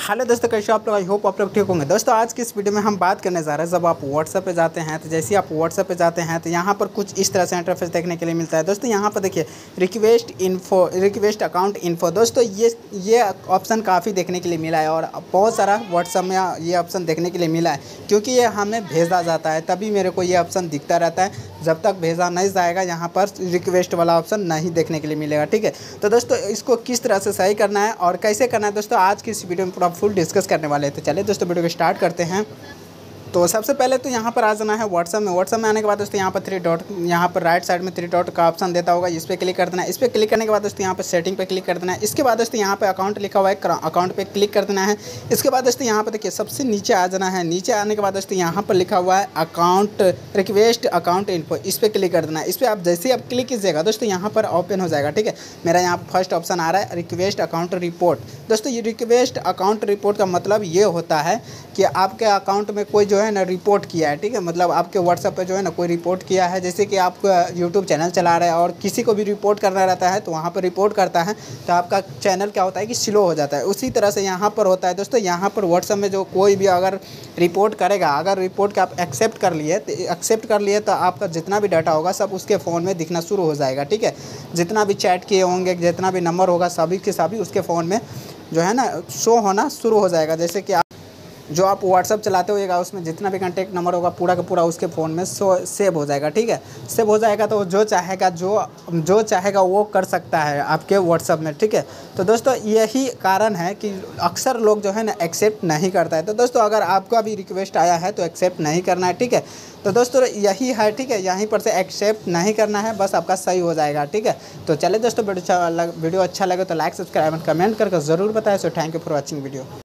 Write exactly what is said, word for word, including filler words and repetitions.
Hello दोस्तों, कैसे आप लोग? आई होप आप लोग ठीक होंगे। दोस्तों आज की इस वीडियो में हम बात करने जा रहे हैं, जब आप व्हाट्सएप पे जाते हैं तो जैसे ही आप व्हाट्सएप पे जाते हैं तो यहाँ पर कुछ इस तरह से इंटरफेस देखने के लिए मिलता है। दोस्तों यहाँ पर देखिए request info, request account info. दोस्तों ये ये ऑप्शन काफ़ी देखने के लिए मिला है और बहुत सारा व्हाट्सएप में ये ऑप्शन देखने के लिए मिला है, क्योंकि ये हमें भेजा जाता है तभी मेरे को ये ऑप्शन दिखता रहता है। जब तक भेजा नहीं जाएगा यहाँ पर रिक्वेस्ट वाला ऑप्शन नहीं देखने के लिए मिलेगा। ठीक है, तो दोस्तों इसको किस तरह से सही करना है और कैसे करना है दोस्तों आज की इस वीडियो में पूरा फुल डिस्कस करने वाले हैं। तो चलिए दोस्तों वीडियो को स्टार्ट करते हैं। तो सबसे पहले तो यहाँ पर आ जाना है व्हाट्सएप में। व्हाट्सएप में आने के बाद दोस्तों यहाँ पर थ्री डॉट, यहाँ पर राइट साइड में थ्री डॉट का ऑप्शन देता होगा, इस पर क्लिक कर देना है। इस पर क्लिक करने के बाद दोस्तों यहाँ पर सेटिंग पे क्लिक कर देना है। इसके बाद दोस्तों यहाँ पे अकाउंट लिखा हुआ है, अकाउंट पे क्लिक कर देना है। इसके बाद दोस्तों यहाँ पर देखिए सबसे नीचे आ जाना है। नीचे आने के बाद दोस्तों यहाँ पर लिखा हुआ है अकाउंट रिक्वेस्ट अकाउंट इन्फो, इस पर क्लिक कर देना है। इस पर आप जैसे ही आप क्लिक कीजिएगा दोस्तों यहाँ पर ओपन हो जाएगा। ठीक है, मेरा यहाँ फर्स्ट ऑप्शन आ रहा है रिक्वेस्ट अकाउंट रिपोर्ट। दोस्तों ये रिक्वेस्ट अकाउंट रिपोर्ट का मतलब ये होता है कि आपके अकाउंट में कोई जो है ना रिपोर्ट किया है। ठीक है, मतलब आपके व्हाट्सएप पे जो है ना कोई रिपोर्ट किया है, जैसे कि आप यूट्यूब चैनल चला रहे हैं और किसी को भी रिपोर्ट करना रहता है तो वहाँ पर रिपोर्ट करता है तो आपका चैनल क्या होता है कि स्लो हो जाता है। उसी तरह से यहाँ पर होता है दोस्तों। यहाँ पर व्हाट्सएप में जो कोई भी अगर रिपोर्ट करेगा, अगर रिपोर्ट का आप एक्सेप्ट कर लिए तो एक्सेप्ट कर लिए तो आपका जितना भी डाटा होगा सब उसके फ़ोन में दिखना शुरू हो जाएगा। ठीक है, जितना भी चैट किए होंगे, जितना भी नंबर होगा सभी के सभी उसके फ़ोन में जो है ना शो होना शुरू हो जाएगा। जैसे कि आप जो आप व्हाट्सअप चलाते होइएगा उसमें जितना भी कॉन्टैक्ट नंबर होगा पूरा का पूरा उसके फ़ोन में सेव हो जाएगा। ठीक है, सेव हो जाएगा तो जो चाहेगा जो जो चाहेगा वो कर सकता है आपके व्हाट्सअप में। ठीक है, तो दोस्तों यही कारण है कि अक्सर लोग जो है ना एक्सेप्ट नहीं करता है। तो दोस्तों अगर आपका भी रिक्वेस्ट आया है तो एक्सेप्ट नहीं करना है। ठीक है, तो दोस्तों यही है। ठीक है, यहीं पर से एक्सेप्ट नहीं करना है, बस आपका सही हो जाएगा। ठीक है, तो चलिए दोस्तों वीडियो अच्छा वीडियो अच्छा लगे तो लाइक सब्सक्राइब एंड कमेंट करके ज़रूर बताएं। So thank you for watching video.